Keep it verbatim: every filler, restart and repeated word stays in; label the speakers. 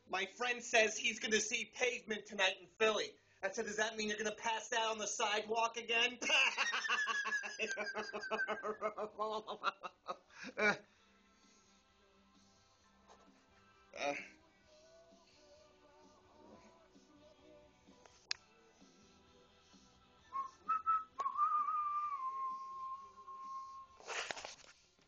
Speaker 1: My friend says he's going to see Pavement tonight in Philly. I said, does that mean you're going to pass out on the sidewalk again? uh, uh.